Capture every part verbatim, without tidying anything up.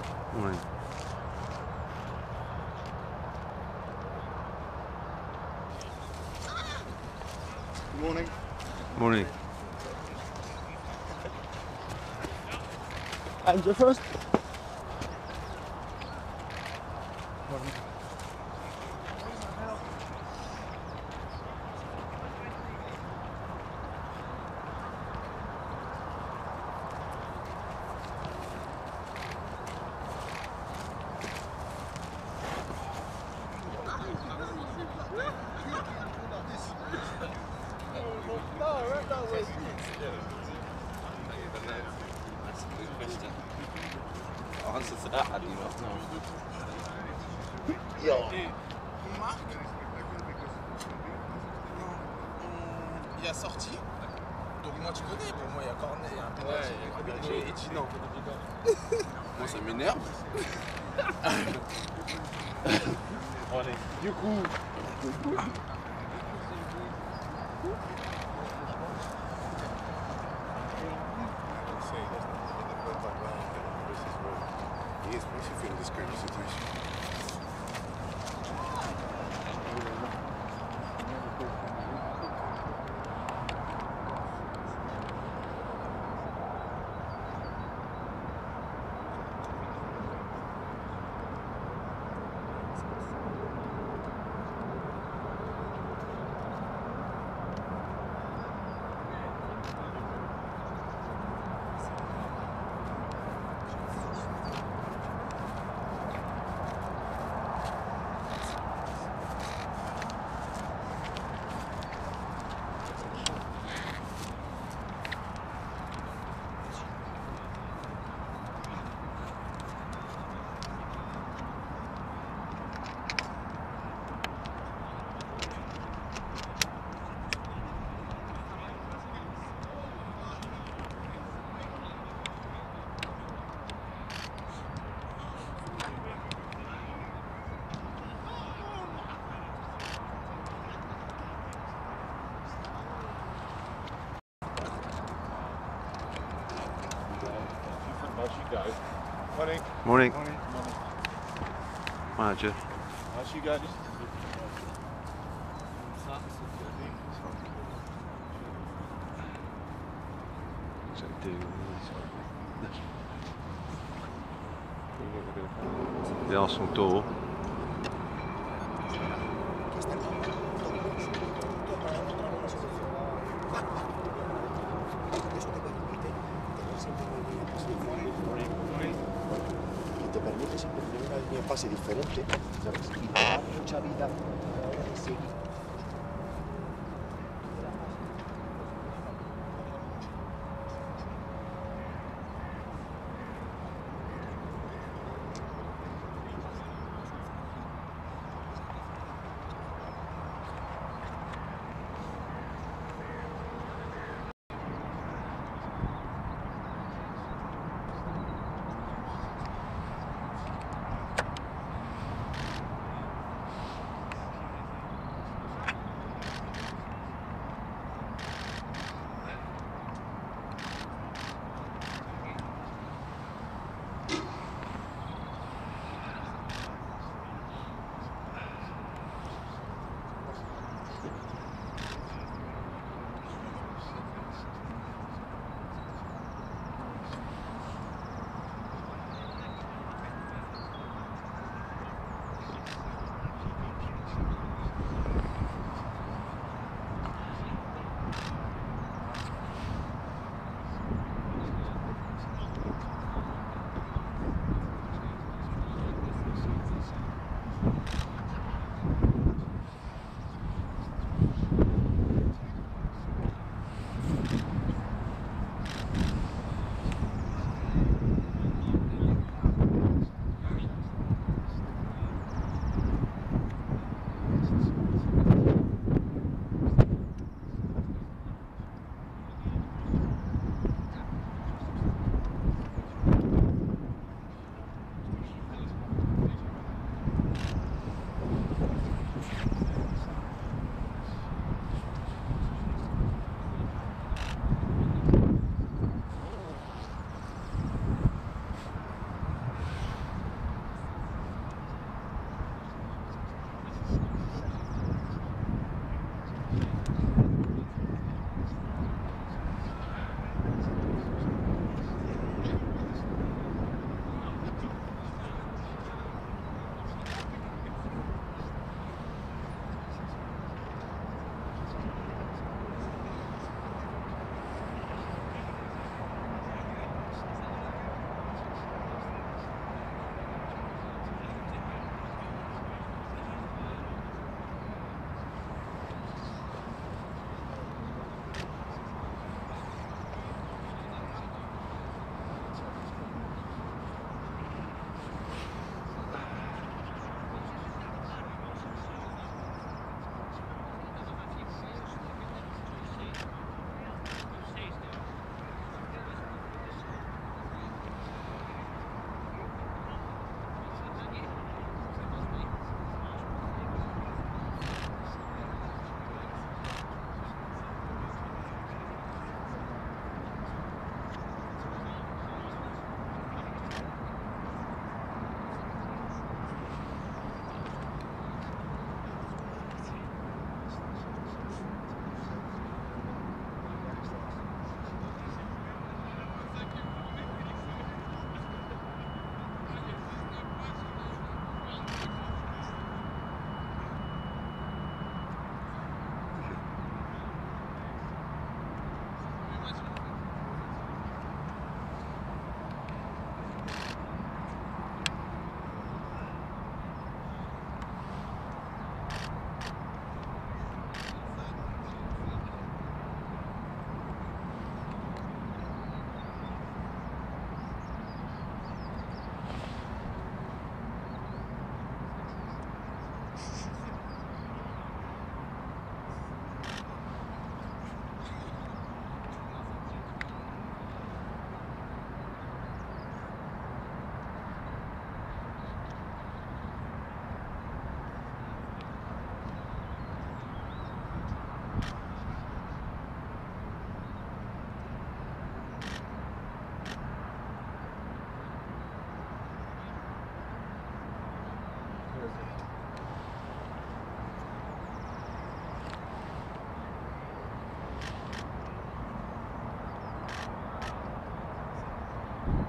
Morning. Morning. Morning. And you first. Morning. Answer to that, how do you not know? Yo. Marc, il y a sorti. Donc moi tu connais, pour moi il y a Corney, il y a un pénalty. Ouais, et tu non. Moi ça m'énerve. Allez. Du coup. He is, especially in this kind of situation. Morning. Morning. Morning. Manager. How's you guys? What's that doing? The Arsenal door. Y te permite siempre tener una línea de pase diferente, ¿sabes? Y te da mucha vida a la hora de seguir.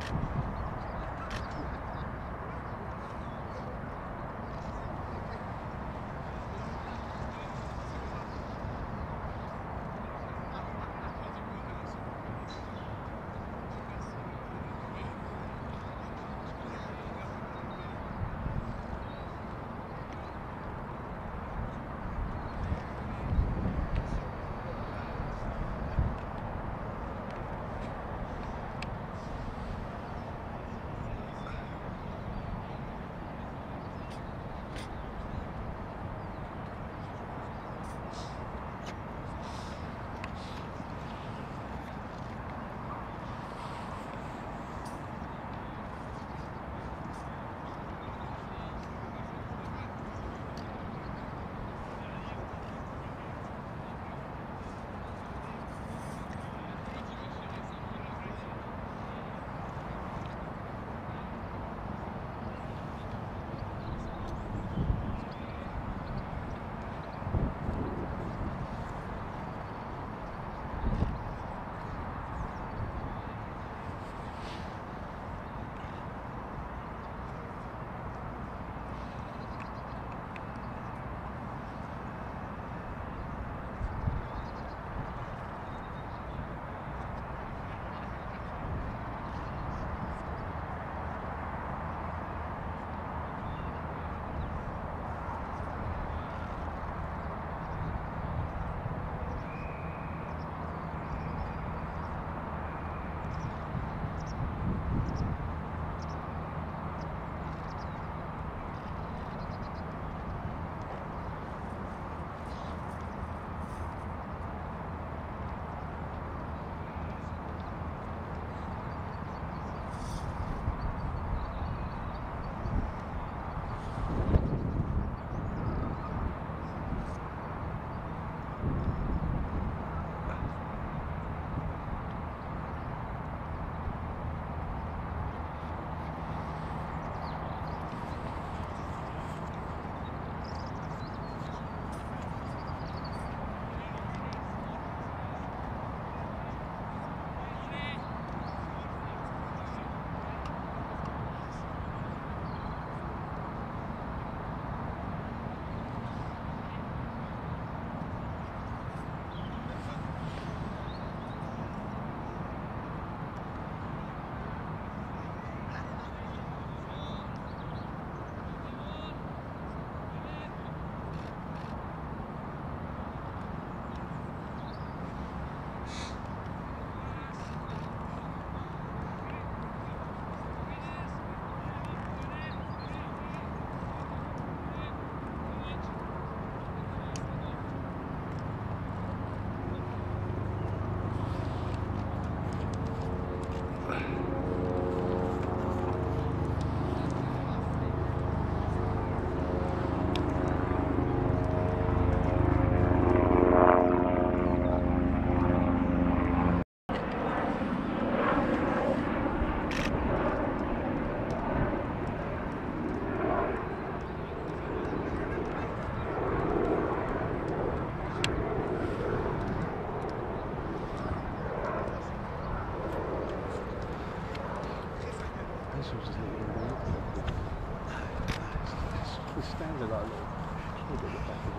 The stands are like a little kid at the back of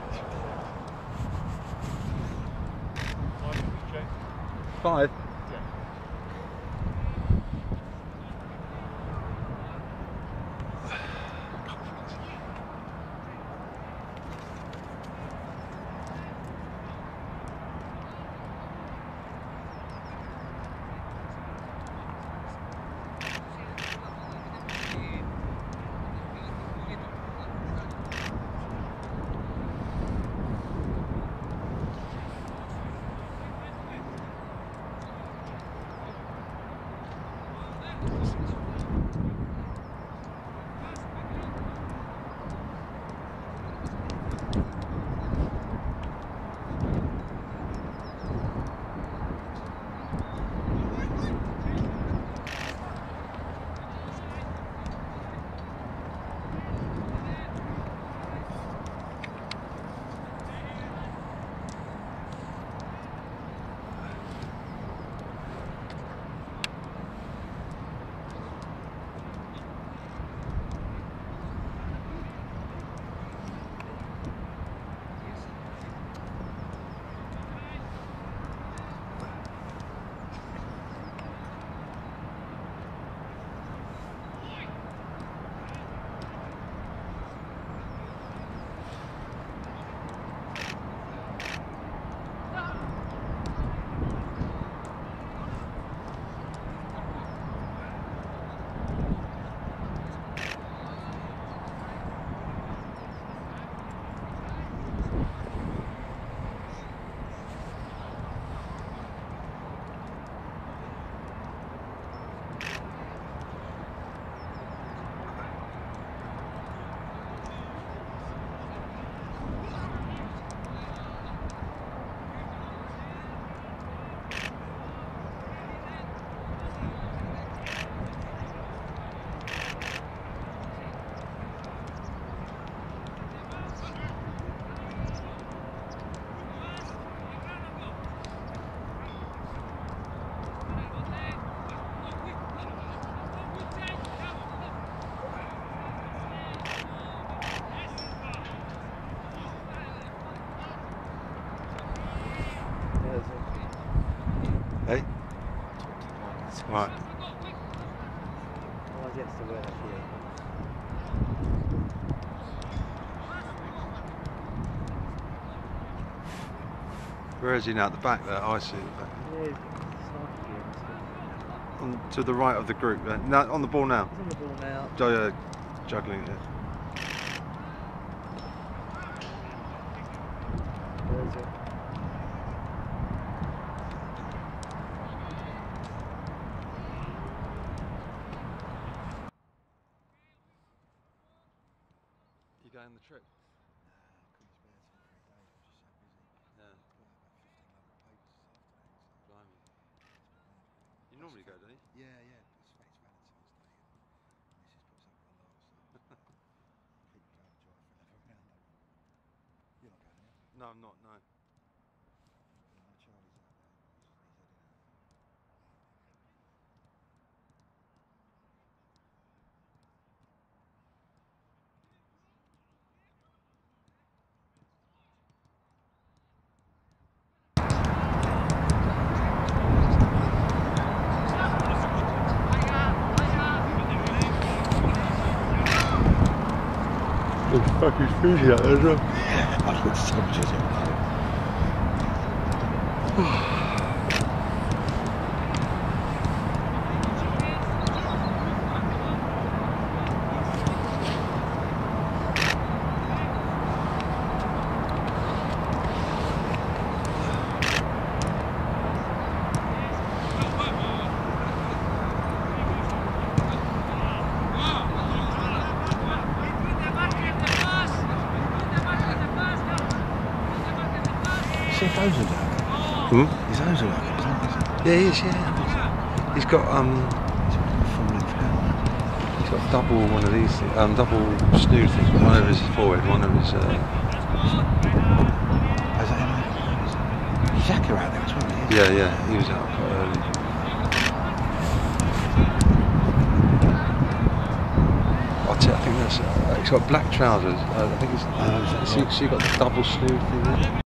the... Five? Eh? Right. Oh, yes, the word here. Where is he now? At the back there? Oh, I see. At the back. Yeah, he's got sniper gear and stuff. On, to the right of the group. There. No, on the ball now. He's on the ball now. Oh, yeah, juggling it. Where is it? You going on the trip? Yeah. Blimey. You normally go, don't you? Yeah, yeah. I suspect it's Valentine's Day and Missus puts up with a lot, so keep trying to drive forever around that one. You're not going, are you? No, I'm not, no. Yeah, my Charlie's out there. He's, he's heading out. It's fucking freezing out there as well. Yeah, I looked at temperatures in there. See if Ozil like it. Hmm? Is Ozil like it? Is that, is Yeah, he is, yeah. He's got, um, he's got double one of these, um, double snood things. One over his forehead, one over his, uh... Is that him? Xhaka out there as well, he is. Yeah, yeah, he was out quite early. I'll tell you, I think that's, uh, he's got black trousers. Uh, I think he's, uh, so you got the double snood thing there.